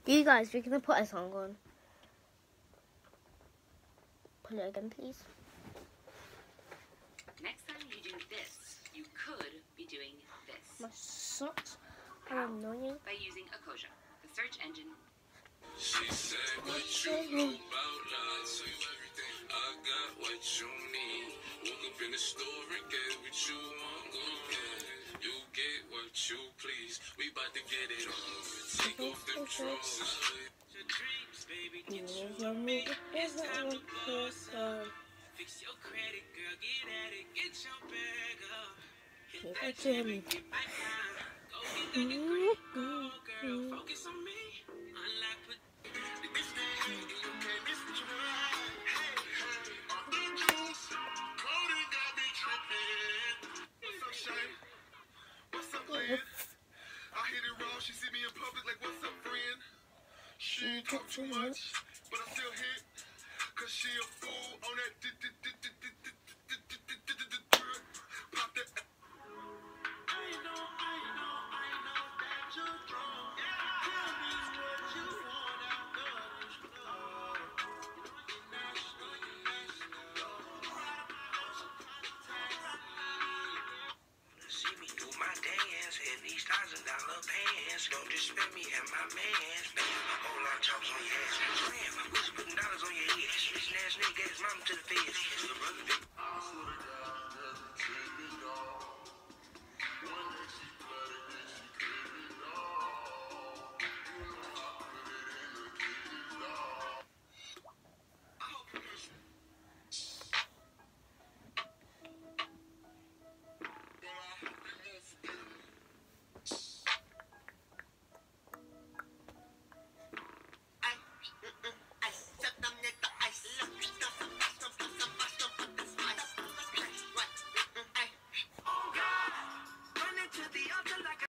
You guys, we're gonna put a song on. Put it again, please. Next time you do this, you could be doing this. My socks are annoying. By using Ecosia, the search engine. She said, what you know about love? Tell you everything. I got what you need. Woke up in the store and get what you want. Go get it. You get what you please. We about to get it on. Take off the drawers. Your dreams, baby, get you on me. It's time to boss up. Fix your credit, girl. Get at it. Get your bag up. Hit that Jimmy. Get back down. Go get that degree. Go, girl. Focus on me. Unlock put. What's up, man? I hit it raw. She see me in public like, what's up, friend? She ain't talk too much, but I still hit. Cause she a fool on that. Pop that. I know that you're wrong. Tell me what you want. See me do my dance in these $1,000 pants. Don't disrespect me and my mans. Whole lot of chops on your ass. Slam, who's putting dollars on your head? Rich ass nigga gave his mama to the feds.